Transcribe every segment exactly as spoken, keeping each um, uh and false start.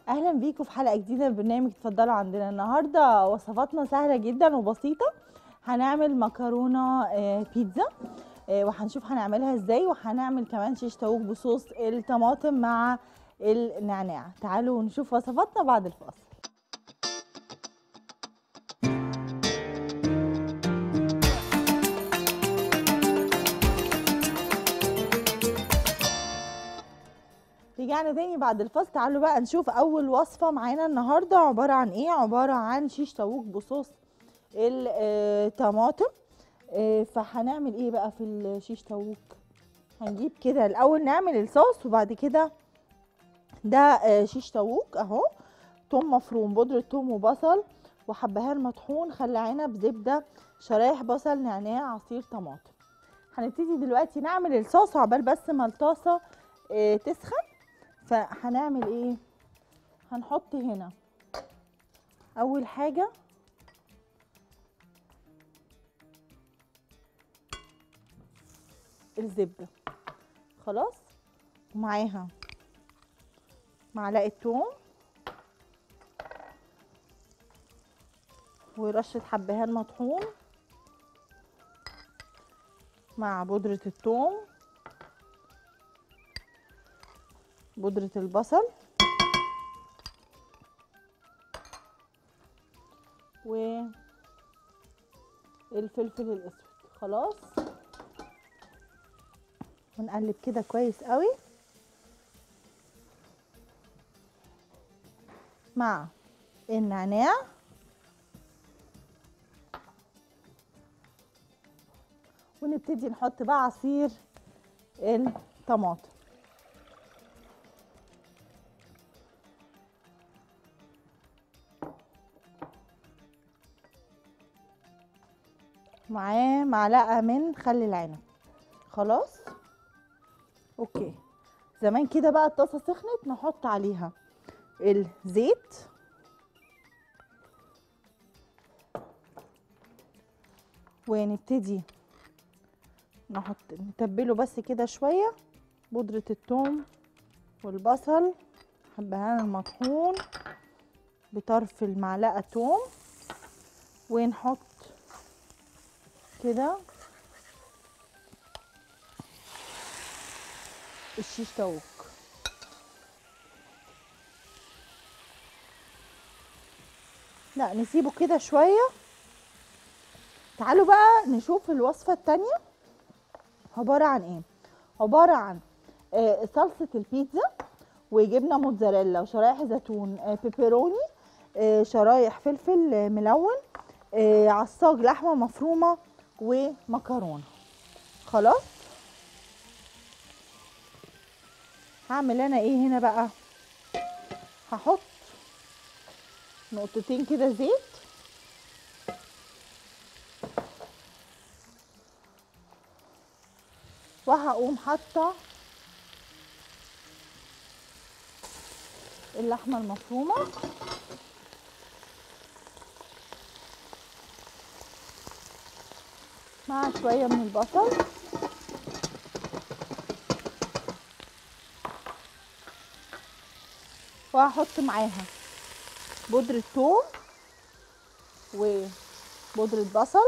اهلا بيكم في حلقه جديده من برنامج اتفضلوا عندنا. النهارده وصفاتنا سهله جدا وبسيطه. هنعمل مكرونه آه، بيتزا، آه، وهنشوف هنعملها ازاي، وهنعمل كمان شيش طاووق بصوص الطماطم مع النعناع. تعالوا نشوف وصفاتنا بعد الفاصل. رجعنا تاني بعد الفاصل. تعالوا بقى نشوف اول وصفه معانا النهارده عباره عن ايه. عباره عن شيش طاووق بصوص الطماطم. آه، فهنعمل ايه بقى في الشيش طاووق؟ هنجيب كده الاول نعمل الصوص، وبعد كده ده آه، شيش طاووق اهو. توم مفروم، بودره توم وبصل وحبهان مطحون، خل عنب، زبده، شرايح بصل، نعناع، عصير طماطم. هنبتدي دلوقتي نعمل الصوص عقبال بس ما الطاسه آه، تسخن. فهنعمل ايه؟ هنحط هنا اول حاجه الزبده، خلاص، ومعاها معلقه توم ورشه حبهان مطحون مع بودره الثوم، بودره البصل، والفلفل الاسود. خلاص، ونقلب كده كويس قوي مع النعناع ونبتدي نحط بقى عصير الطماطم. معاه معلقه من خل العنب. خلاص، اوكي. زمان كده بقى الطاسه سخنت، نحط عليها الزيت ونبتدي نحط نتبله بس كده شويه. بودره الثوم والبصل، حبهان المطحون بطرف المعلقه توم، ونحط كده الشيش طاووق. لا، نسيبه كده شويه. تعالوا بقى نشوف الوصفه التانية عباره عن ايه. عباره عن آه، صلصه البيتزا وجبنه موتزاريلا وشرايح زيتون، آه، بيبروني، آه، شرايح فلفل آه، ملون، آه، عصاج لحمه مفرومه ومكرونه. خلاص، هعمل انا ايه هنا بقى؟ هحط نقطتين كده زيت وهقوم حاطه اللحمه المفرومه مع شويه من البصل وهحط معاها بودره ثوم وبودره بصل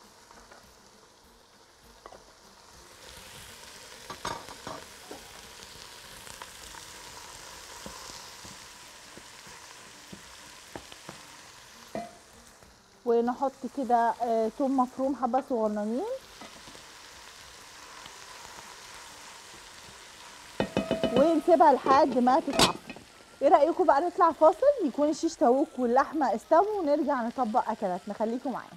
ونحط كده آه، توم مفروم حبه صغننين ونسيبها لحد ما تتعصر. ايه رايكم بقى نطلع فاصل يكون الشيش طاووق واللحمه استووا ونرجع نطبق اكلاتنا؟ خليكم معايا.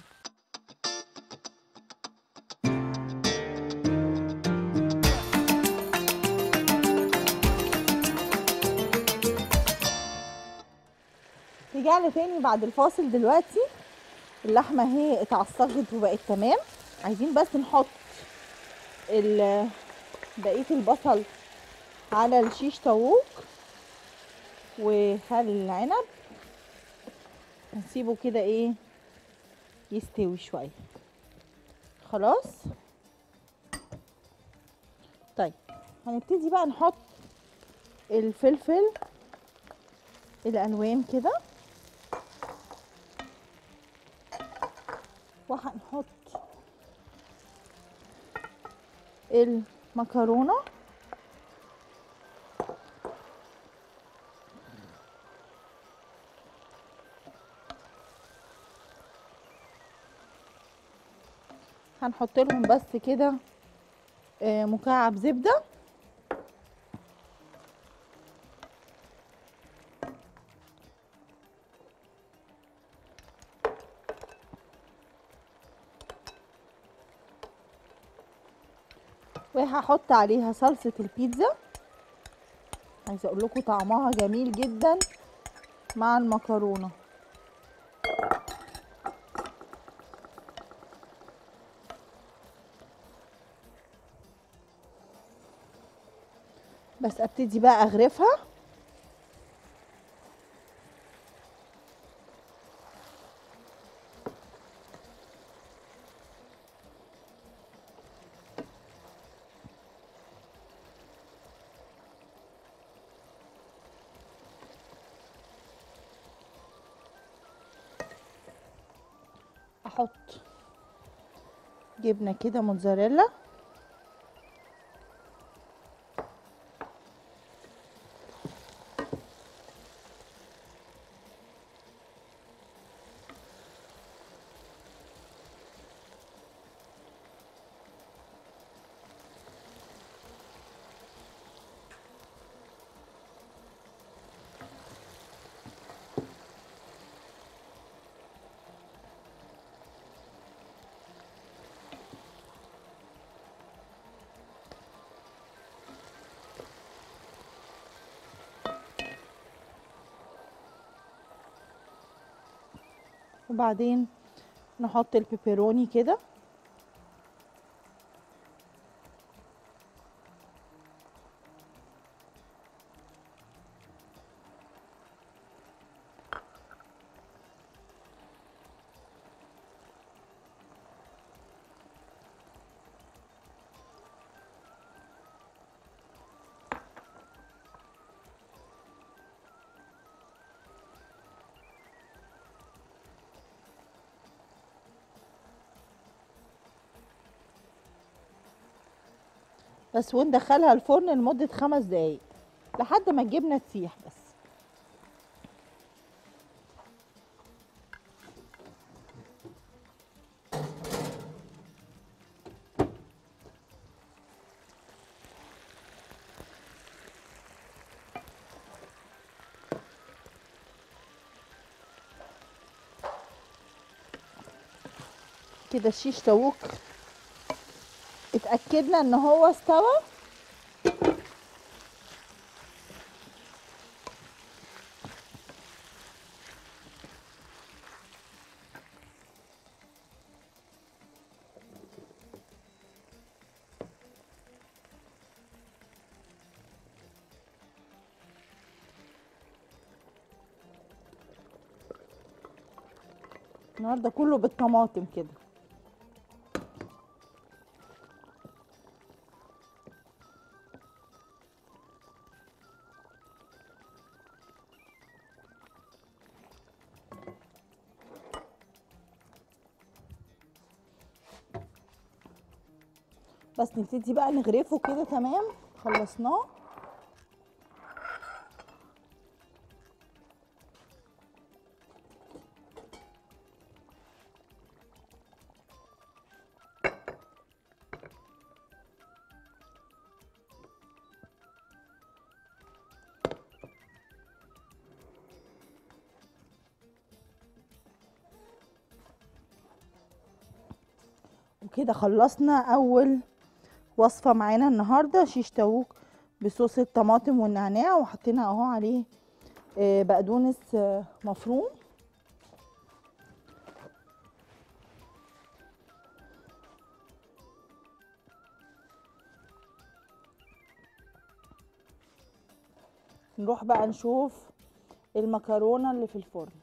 رجعنا تاني بعد الفاصل. دلوقتي اللحمه اهي اتعصجت وبقت تمام. عايزين بس نحط ال- بقيه البصل على الشيش طاووق وخل العنب، نسيبه كده ايه يستوي شويه. خلاص، طيب هنبتدي بقى نحط الفلفل الالوان كده، وهنحط المكرونه. هنحط لهم بس كده آه، مكعب زبده، وهحط عليها صلصه البيتزا. عايزه اقول لكم طعمها جميل جدا مع المكرونه. بس ابتدي بقى اغرفها. احط جبنه كده موتزاريلا، وبعدين نحط البيبروني كده. بس وندخلها الفرن لمدة خمس دقايق لحد ما الجبنة تسيح بس. كده الشيش طاووق اتأكدنا ان هو استوى. النهارده كله بالطماطم كده. بس نبتدي بقى نغرفه كده. تمام، خلصناه. وكده خلصنا اول وصفة معانا النهاردة، شيش طاووق بصوص الطماطم والنعناع، وحطينا اهو عليه آه، بقدونس آه، مفروم. نروح بقى نشوف المكرونة اللي في الفرن.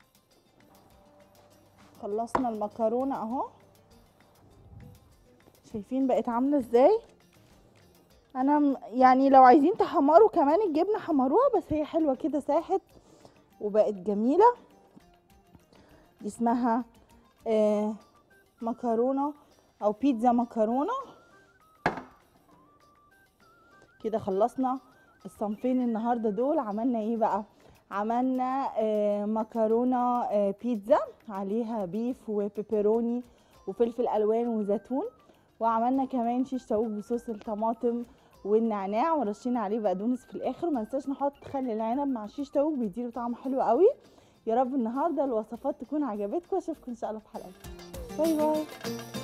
خلصنا المكرونة اهو، شايفين بقت عامله ازاي؟ انا م- يعني لو عايزين تحمروا كمان الجبنه حمروها، بس هي حلوه كده ساحت وبقت جميله. دي اسمها آه مكرونه او بيتزا مكرونه. كده خلصنا الصنفين النهارده دول. عملنا ايه بقى؟ عملنا آه مكرونه آه بيتزا عليها بيف وبيبروني وفلفل الوان وزيتون، وعملنا كمان شيش طاووق بصوص الطماطم والنعناع ورشينا عليه بقدونس في الاخر. ما ننساش نحط خل العنب مع الشيش طاووق بيديله طعم حلو قوي. يا رب النهارده الوصفات تكون عجبتكم، اشوفكم ان شاء الله في حلقه. باي باي.